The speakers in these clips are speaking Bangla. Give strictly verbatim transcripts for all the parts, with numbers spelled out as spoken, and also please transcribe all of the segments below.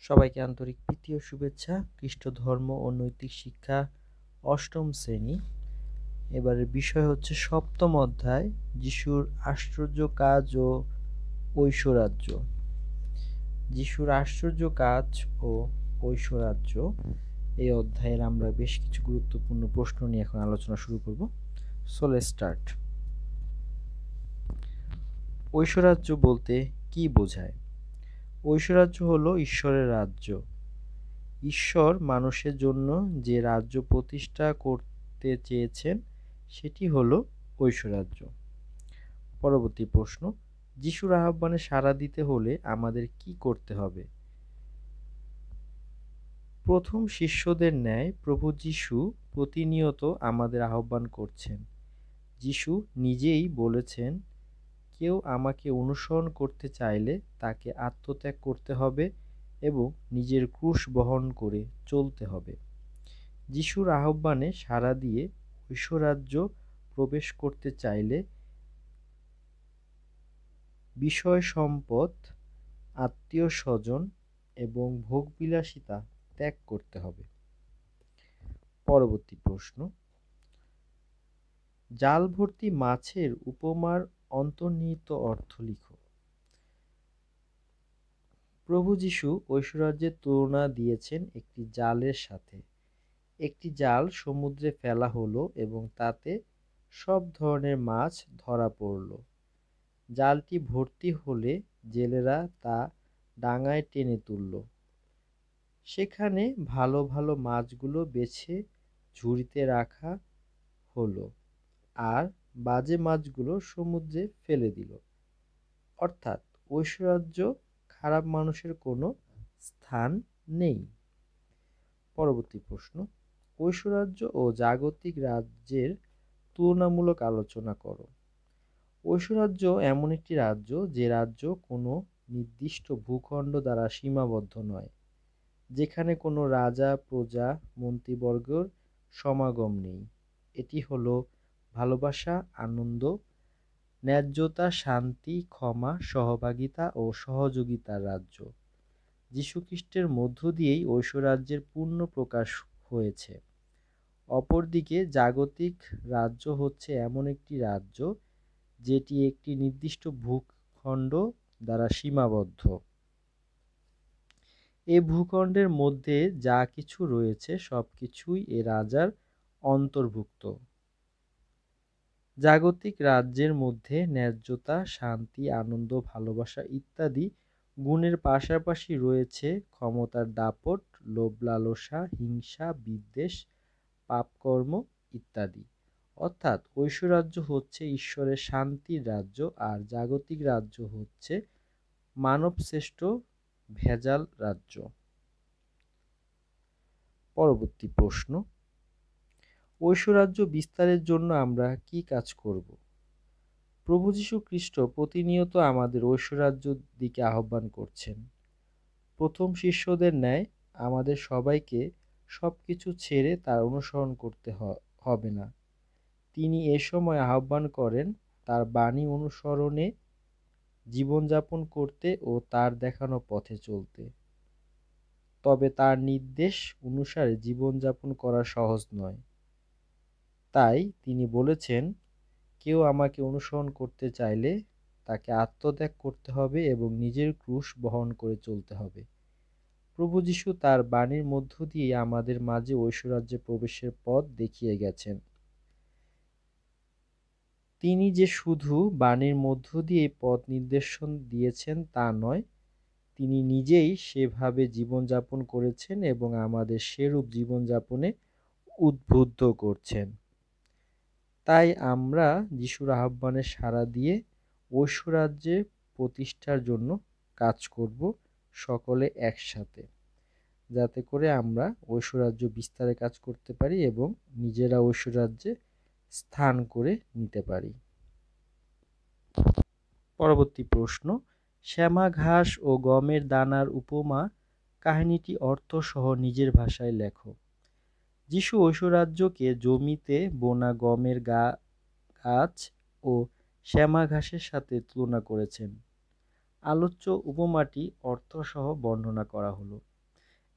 সবাইকে আন্তরিক প্রীতি ও শুভেচ্ছা। খ্রিস্ট ধর্ম ও নৈতিক শিক্ষা অষ্টম শ্রেণী। এবারের বিষয় হচ্ছে সপ্তম অধ্যায়, যিশুর আশ্চর্য কাজ ও ঐশ্বরাজ্য। যিশুর আশ্চর্য কাজ ও ঐশ্বরাজ্য এই অধ্যায়ের আমরা বেশ কিছু গুরুত্বপূর্ণ প্রশ্ন নিয়ে এখন আলোচনা শুরু করব। So let's start. ঐশ্বরাজ্য বলতে কি বোঝায়? ঐশ্বরাজ্য হলো ঈশ্বরের রাজ্য। ঈশ্বর মানুষের জন্য যে রাজ্য প্রতিষ্ঠা করতে চেয়েছেন সেটি হলো ঐশ্বরাজ্য। পরবর্তী প্রশ্ন, যিশুর আহ্বানে সাড়া দিতে হলে আমাদের কি করতে হবে? প্রথম শিষ্যদের ন্যায় প্রভু যিশু প্রতিনিয়ত আমাদের আহ্বান করছেন। যিশু নিজেই বলেছেন, কেউ আমাকে অনুসরণ করতে চাইলে তাকে আত্মত্যাগ করতে হবে এবং নিজের ক্রুশ বহন করে চলতে হবে। যিশুর আহ্বানে সাড়া দিয়ে ঐশ্বরাজ্য প্রবেশ করতে চাইলে বিষয় সম্পদ, আত্মীয় স্বজন এবং ভোগবিলাসিতা ত্যাগ করতে হবে। পরবর্তী প্রশ্ন, জাল ভর্তি মাছের উপমার অন্তর্নিহিত অর্থ লিখো। প্রভু যিশু ঐশ্বরাজ্যের তুলনা দিয়েছেন একটি জালের সাথে। একটি জাল সমুদ্রে ফেলা হলো এবং তাতে সব ধরনের মাছ ধরা পড়ল। জালটি ভর্তি হলে জেলেরা তা ডাঙায় টেনে তুলল। সেখানে ভালো ভালো মাছগুলো বেছে ঝুড়িতে রাখা হলো আর বাজে মাছগুলো সমুদ্রে ফেলে দিল। অর্থাৎ ঐশ্বরাজ্য খারাপ মানুষের কোনো স্থান নেই। পরবর্তী প্রশ্ন, ঐশ্বরাজ্য ও জাগতিক রাজ্যের তুলনামূলক আলোচনা করো। ঐশ্বরাজ্য এমন একটি রাজ্য যে রাজ্য কোনো নির্দিষ্ট ভূখণ্ড দ্বারা সীমাবদ্ধ নয়, যেখানে কোনো রাজা, প্রজা, মন্ত্রীবর্গের সমাগম নেই। এটি হলো ভালোবাসা, আনন্দ, ন্যায্যতা, শান্তি, ক্ষমা, সহভাগিতা ও সহযোগিতার রাজ্য। যীশুখ্রিস্টের মধ্য দিয়েই ঐশ্বরাজ্যের পূর্ণ প্রকাশ হয়েছে। অপরদিকে জাগতিক রাজ্য হচ্ছে এমন একটি রাজ্য যেটি একটি নির্দিষ্ট ভূখণ্ড দ্বারা সীমাবদ্ধ। এ ভূখণ্ডের মধ্যে যা কিছু রয়েছে সবকিছুই এ রাজার অন্তর্ভুক্ত। জাগতিক রাজ্যের মধ্যে ন্যায্যতা, শান্তি, আনন্দ, ভালোবাসা ইত্যাদি গুণের পাশাপাশি রয়েছে ক্ষমতার দাপট, লোভ লালসা, হিংসা, বিদ্বেষ, পাপকর্ম ইত্যাদি। অর্থাৎ ঐশ্বরাজ্য হচ্ছে ঈশ্বরের শান্তির রাজ্য আর জাগতিক রাজ্য হচ্ছে মানবশ্রেষ্ঠ ভেজাল রাজ্য। পরবর্তী প্রশ্ন, ঐশ্বরাজ্য বিস্তারের জন্য আমরা কি কাজ করব? প্রভু যীশু খ্রিস্ট প্রতিনিয়ত আমাদের ঐশ্বরাজ্যের দিকে আহ্বান করছেন। প্রথম শিষ্যদের ন্যায় আমাদের সবাইকে সবকিছু ছেড়ে তার অনুসরণ করতে হবে না। তিনি এ সময় আহ্বান করেন তার বাণী অনুসরণে জীবনযাপন করতে ও তার দেখানো পথে চলতে। তবে তার নির্দেশ অনুসারে জীবনযাপন করা সহজ নয়। তাই তিনি বলেছেন, কেউ আমাকে অনুসরণ করতে চাইলে তাকে আত্মত্যাগ করতে হবে এবং নিজের ক্রুশ বহন করে চলতে হবে। প্রভু যীশু তার বাণীর মধ্য দিয়ে আমাদের মাঝে ঐশ্বরাজ্যে প্রবেশের পথ দেখিয়ে গেছেন। তিনি যে শুধু বাণীর মধ্য দিয়ে পথ নির্দেশন দিয়েছেন তা নয়, তিনি নিজেই সেভাবে জীবনযাপন করেছেন এবং আমাদের সেরূপ জীবনযাপনে উদ্বুদ্ধ করছেন। তাই আমরা যিশুর আহ্বানে সাড়া দিয়ে ঐশ্বরাজ্যে প্রতিষ্ঠার জন্য কাজ করব সকলে একসাথে, যাতে করে আমরা ঐশ্বরাজ্য বিস্তারে কাজ করতে পারি এবং নিজেরা ঐশ্বরাজ্যে স্থান করে নিতে পারি। পরবর্তী প্রশ্ন, শ্যামা ঘাস ও গমের দানার উপমা কাহিনীটি অর্থ সহ নিজের ভাষায় লেখো। যিশু ঐশ্বরাজ্যকে জমিতে বোনা গমের গাছ ও শ্যামা ঘাসের সাথে তুলনা করেছেন। আলোচ্য উপমাটি অর্থ সহ বর্ণনা করা হলো।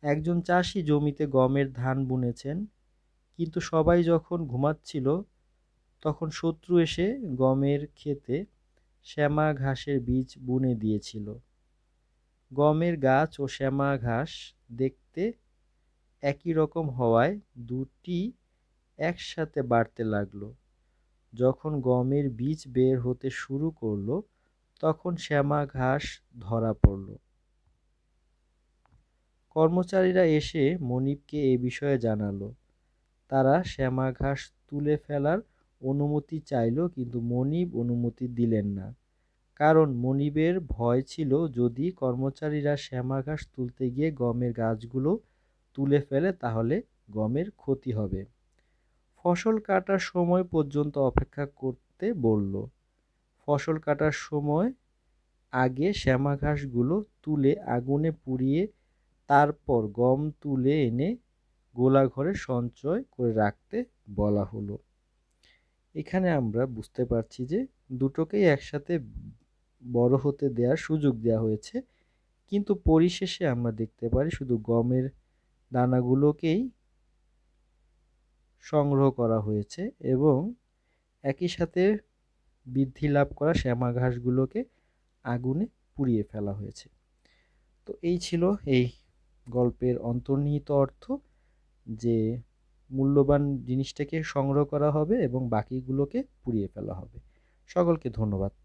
একজন চাষি জমিতে গমের ধান বুনেছেন, কিন্তু সবাই যখন ঘুমাচ্ছিল তখন শত্রু এসে গমের ক্ষেতে শ্যামা ঘাসের বীজ বুনে দিয়েছিল। গমের গাছ ও শ্যামা ঘাস দেখতে একই রকম হওয়ায় দুটি একসাথে বাড়তে লাগলো। যখন গমের বীজ বের হতে শুরু করলো তখন শ্যামা ঘাস ধরা পড়ল। কর্মচারীরা এসে মনিবকে এ বিষয়ে জানালো। তারা শ্যামা ঘাস তুলে ফেলার অনুমতি চাইল, কিন্তু মনিব অনুমতি দিলেন না। কারণ মনিবের ভয় ছিল যদি কর্মচারীরা শ্যামা ঘাস তুলতে গিয়ে গমের গাছগুলো তুলে ফেলে তাহলে গমের ক্ষতি হবে। ফসল কাটার সময় পর্যন্ত অপেক্ষা করতে বলল। ফসল কাটার সময় আগে শ্যামা ঘাসগুলো তুলে আগুনে পুড়িয়ে তারপর গম তুলে এনে গোলাঘরে সঞ্চয় করে রাখতে বলা হলো। এখানে আমরা বুঝতে পারছি যে দুটোকেই একসাথে বড় হতে দেওয়ার সুযোগ দেওয়া হয়েছে, কিন্তু পরিশেষে আমরা দেখতে পারি শুধু গমের দানাগুলোকেই সংগ্রহ করা হয়েছে এবং একই সাথে বৃদ্ধি লাভ করা শ্যামা ঘাসগুলোকে আগুনে পুড়িয়ে ফেলা হয়েছে। তো এই ছিল এই গল্পের অন্তর্নিহিত অর্থ, যে মূল্যবান জিনিসটাকে সংগ্রহ করা হবে এবং বাকিগুলোকে পুড়িয়ে ফেলা হবে। সকলকে ধন্যবাদ।